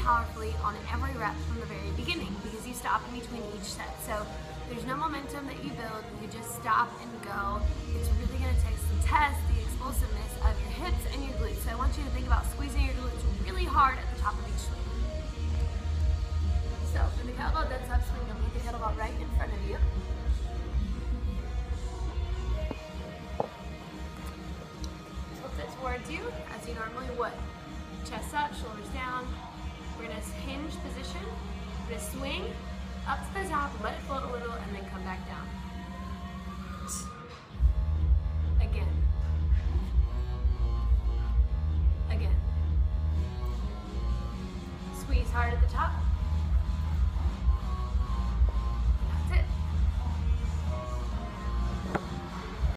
powerfully on every rep from the very beginning because you stop in between each set. So there's no momentum that you build, you just stop and go. It's really gonna take some test the explosiveness of your hips and your glutes. So I want you to think about squeezing your glutes really hard at the top of each swing. So for the kettlebell deadlift swing, you'll put the kettlebell right in front of you. Tilt it towards you as you normally would. Chest up, shoulders down. We're in a hinge position. We're gonna swing up to the top, let it float a little, and then come back down. Again. Again. Squeeze hard at the top.